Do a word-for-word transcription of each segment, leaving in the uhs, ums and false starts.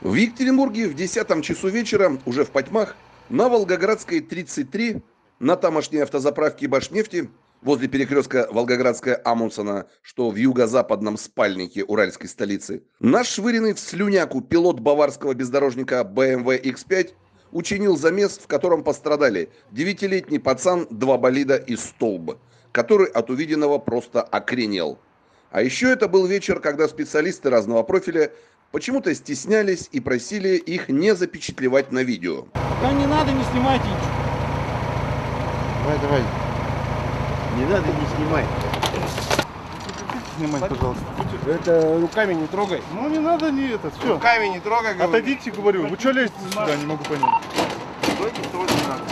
В Екатеринбурге в десятом часу вечера, уже в потьмах, на Волгоградской тридцать три, на тамошней автозаправке Башнефти, возле перекрестка Волгоградская-Амундсена, что в юго-западном спальнике уральской столицы, наш швыренный в слюняку пилот баварского бездорожника бэ эм вэ икс пять учинил замес, в котором пострадали девятилетний пацан, два болида и столб, который от увиденного просто окренел. А еще это был вечер, когда специалисты разного профиля почему-то стеснялись и просили их не запечатлевать на видео. Да не надо, не снимайте ничего. Давай, давай. Не надо, не снимай. Снимай, пожалуйста. Это руками не трогай. Ну не надо, не это, все. Руками не трогай, говорю. Отойдите, говорю. Вы что лезете сюда, не могу понять. Стойте, стойте, надо.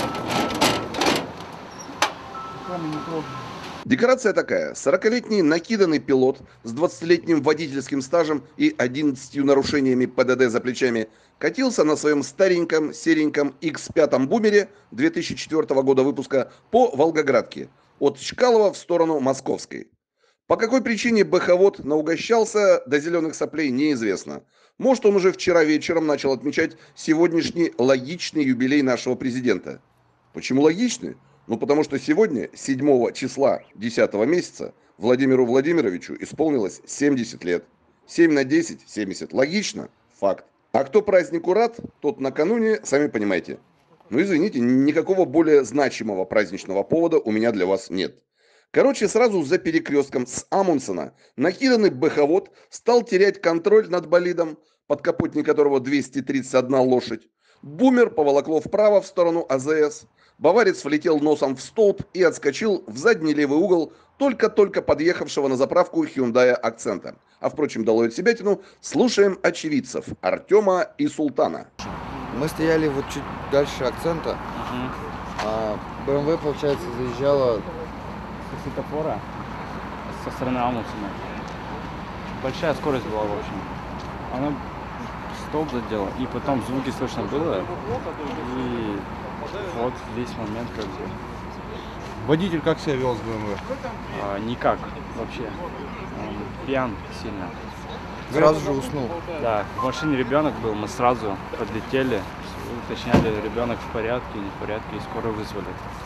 Руками не трогай. Декорация такая. сорокалетний накиданный пилот с двадцатилетним водительским стажем и одиннадцатью нарушениями пэ дэ дэ за плечами катился на своем стареньком сереньком икс пять бумере две тысячи четвёртого года выпуска по Волгоградке от Чкалова в сторону Московской. По какой причине бэховод наугощался до зеленых соплей, неизвестно. Может, он уже вчера вечером начал отмечать сегодняшний логичный юбилей нашего президента. Почему логичный? Ну, потому что сегодня, седьмого числа десятого месяца, Владимиру Владимировичу исполнилось семьдесят лет. семь на десять – семьдесят. Логично? Факт. А кто празднику рад, тот накануне, сами понимаете. Ну, извините, никакого более значимого праздничного повода у меня для вас нет. Короче, сразу за перекрестком с Амундсена накиданный бэховод стал терять контроль над болидом, подкапотник которого двести тридцать одна лошадь. Бумер поволокло вправо в сторону а зэ эс. Баварец влетел носом в столб и отскочил в задний левый угол только-только подъехавшего на заправку Hyundai Акцента. А впрочем, долой от себятину, слушаем очевидцев Артема и Султана. Мы стояли вот чуть дальше Акцента, Мгм. а бэ эм вэ, получается, заезжала. Со светофора со стороны Амундсена. Большая скорость была, в общем. Она столб задела, и потом звуки слышно было. И вот весь момент как бы Водитель как себя вел с бэ эм вэ? а, никак вообще. Он пьян сильно. Сразу же уснул. Да, в машине ребенок был, мы сразу подлетели, уточняли, ребенок в порядке, не в порядке, и скоро вызвали.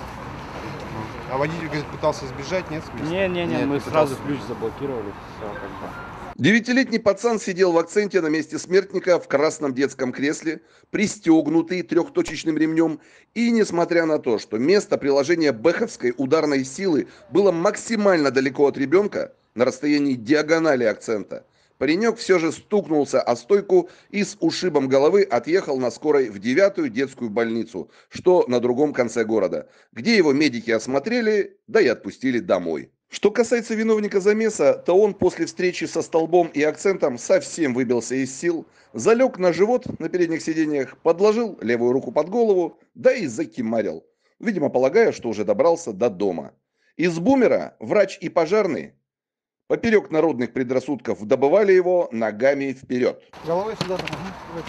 А водитель, говорит, пытался сбежать, нет? Не-не-не, Нет, мы не сразу пытался. ключ заблокировали, все как бы. Девятилетний пацан сидел в Акценте на месте смертника в красном детском кресле, пристегнутый трехточечным ремнем, и несмотря на то, что место приложения бэховской ударной силы было максимально далеко от ребенка, на расстоянии диагонали Акцента, паренек все же стукнулся о стойку и с ушибом головы отъехал на скорой в девятую детскую больницу, что на другом конце города, где его медики осмотрели, да и отпустили домой. Что касается виновника замеса, то он после встречи со столбом и Акцентом совсем выбился из сил, залег на живот на передних сиденьях, подложил левую руку под голову, да и закимарил, видимо, полагая, что уже добрался до дома. Из бумера врач и пожарный, поперек народных предрассудков, добывали его ногами вперед. Головой сюда. Ага, давайте.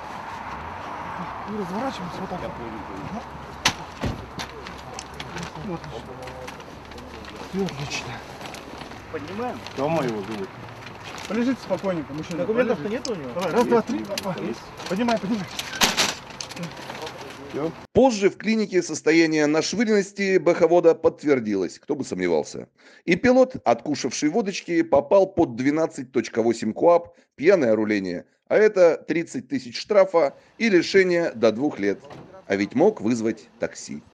И разворачиваемся вот так. Вот. Все отлично. Поднимаем? Дома его зовут. Полежите спокойненько, мужчина. Документов-то нет у него? Давай, раз, два, три. Поднимай, поднимай. Позже в клинике состояние нашвыренности бэховода подтвердилось, кто бы сомневался. И пилот, откушавший водочки, попал под двенадцать точка восемь КоАП, пьяное руление, а это тридцать тысяч штрафа и лишение до двух лет. А ведь мог вызвать такси.